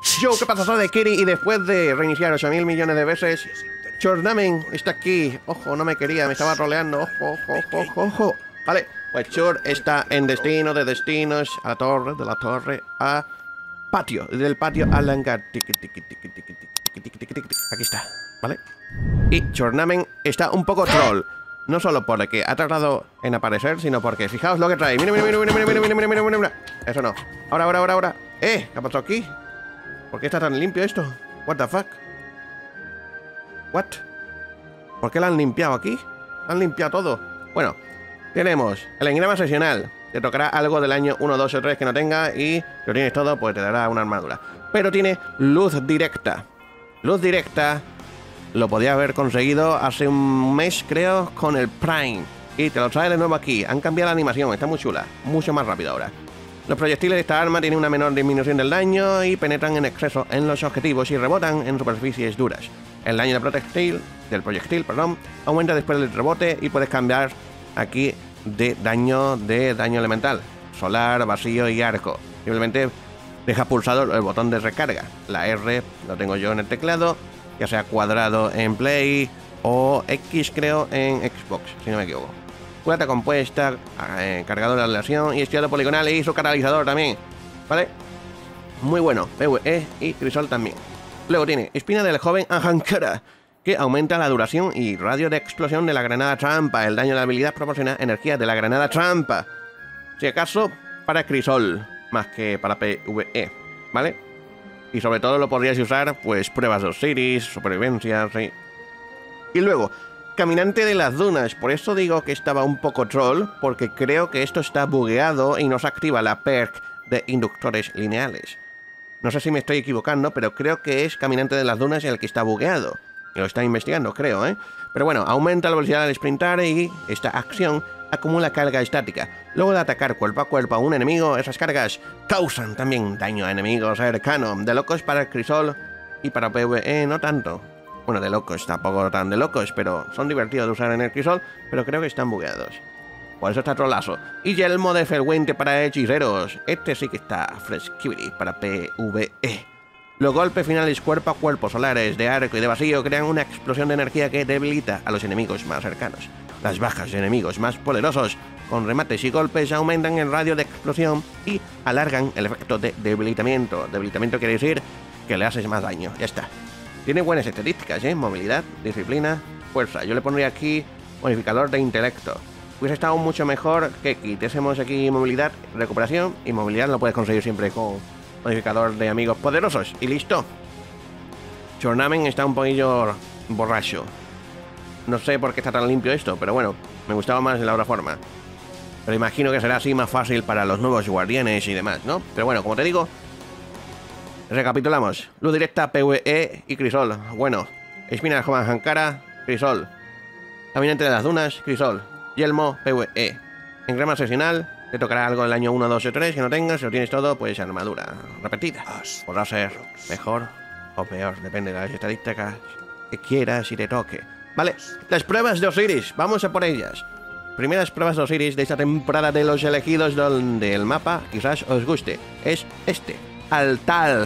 Yo, ¿qué pasa? Soy de Kiri y después de reiniciar 8.000 millones de veces, Chornamen está aquí. Ojo, no me quería, me estaba troleando. Ojo, ojo, ojo, ojo. Vale, pues Chor está en destino de destinos, a la torre, de la torre a patio, del patio al hangar. Tiki, tiki, tiki, tiki, tiki, tiki, tiki, tiki. Aquí está, ¿vale? Y Chornamen está un poco troll. No solo porque ha tardado en aparecer, sino porque fijaos lo que trae. Mira, mira, mira, mira, mira, mira, mira, mira, mira, mira. Eso no. Ahora. ¿Qué ha pasado aquí? ¿Por qué está tan limpio esto? What the fuck? What? ¿Por qué lo han limpiado aquí? Han limpiado todo. Bueno, tenemos el engrama sesional. Te tocará algo del año 1, 2 o 3 que no tenga y si lo tienes todo, pues te dará una armadura. Pero tiene luz directa. Luz directa lo podía haber conseguido hace un mes, creo, con el Prime. Y te lo trae de nuevo aquí. Han cambiado la animación, está muy chula. Mucho más rápido ahora. Los proyectiles de esta arma tienen una menor disminución del daño y penetran en exceso en los objetivos y rebotan en superficies duras. El daño del proyectil, aumenta después del rebote y puedes cambiar aquí de daño elemental. Solar, vacío y arco. Simplemente deja pulsado el botón de recarga. La R lo tengo yo en el teclado, ya sea cuadrado en Play o X creo en Xbox, si no me equivoco. Culata compuesta, cargador de aleación y estudiado poligonal y su catalizador también, ¿vale? Muy bueno, PvE y crisol también. Luego tiene espina del joven Ahankara, que aumenta la duración y radio de explosión de la granada trampa. El daño de la habilidad proporciona energía de la granada trampa. Si acaso, para crisol, más que para PvE, ¿vale? Y sobre todo lo podrías usar, pues, pruebas de Osiris, supervivencia, sí. Y luego, caminante de las dunas. Por eso digo que estaba un poco troll, porque creo que esto está bugueado y no se activa la perk de inductores lineales. No sé si me estoy equivocando, pero creo que es caminante de las dunas el que está bugueado. Lo está investigando, creo, ¿eh? Pero bueno, aumenta la velocidad al sprintar y esta acción acumula carga estática. Luego de atacar cuerpo a cuerpo a un enemigo, esas cargas causan también daño a enemigos cercanos. De locos para el crisol y para PvE no tanto. Bueno, de locos, tampoco tan de locos, pero son divertidos de usar en el crisol, pero creo que están bugueados. Por eso está trolazo. Y yelmo de Felwente para hechiceros. Este sí que está fresquibly para PvE. Los golpes finales cuerpo a cuerpo solares de arco y de vacío crean una explosión de energía que debilita a los enemigos más cercanos. Las bajas de enemigos más poderosos con remates y golpes aumentan el radio de explosión y alargan el efecto de debilitamiento. Debilitamiento quiere decir que le haces más daño. Ya está. Tiene buenas estadísticas, ¿eh? Movilidad, disciplina, fuerza. Yo le pondría aquí modificador de intelecto. Hubiese estado mucho mejor que quitésemos aquí movilidad, recuperación, y movilidad lo puedes conseguir siempre con modificador de amigos poderosos. Y listo. Chornamen está un poquillo borracho. No sé por qué está tan limpio esto, pero bueno, me gustaba más en la otra forma. Pero imagino que será así más fácil para los nuevos guardianes y demás, ¿no? Pero bueno, como te digo, recapitulamos. Luz directa, PvE y crisol. Bueno, espina del joven Ahankara, crisol. Caminante de las dunas, crisol. Yelmo, PvE. Engrama sesional, te tocará algo en el año 1, 2 o 3 que no tengas. Si lo tienes todo, pues armadura repetida. Podrá ser mejor o peor, depende de las estadísticas que quieras y te toque. Vale, las pruebas de Osiris, vamos a por ellas. Primeras pruebas de Osiris de esta temporada de los elegidos, donde el mapa quizás os guste. Es este, altar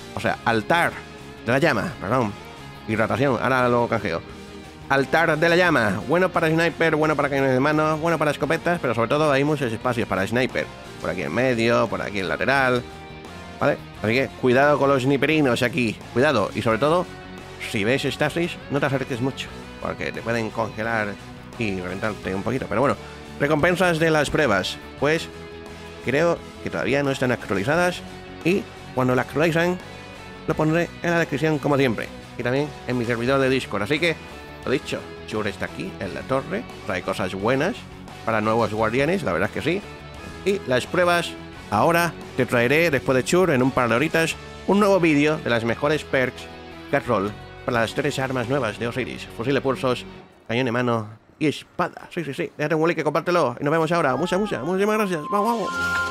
de la llama, perdón. Hidratación, ahora lo canjeo. Altar de la llama, bueno para sniper, bueno para cañones de mano, bueno para escopetas, pero sobre todo hay muchos espacios para sniper. Por aquí en medio, por aquí en lateral, ¿vale? Así que cuidado con los sniperinos aquí, cuidado. Y sobre todo, si ves estasis, no te acerques mucho, porque te pueden congelar y reventarte un poquito. Pero bueno, recompensas de las pruebas, pues creo que todavía no están actualizadas y cuando la actualizan lo pondré en la descripción como siempre y también en mi servidor de Discord. Así que, lo dicho, Chur está aquí en la torre, trae cosas buenas para nuevos guardianes, la verdad es que sí. Y las pruebas, ahora te traeré, después de Chur, en un par de horitas, un nuevo vídeo de las mejores perks Catroll para las 3 armas nuevas de Osiris: fusil de pulsos, cañón de mano y espada. Sí. Déjate un like, compártelo y nos vemos ahora. Muchísimas gracias. Vamos.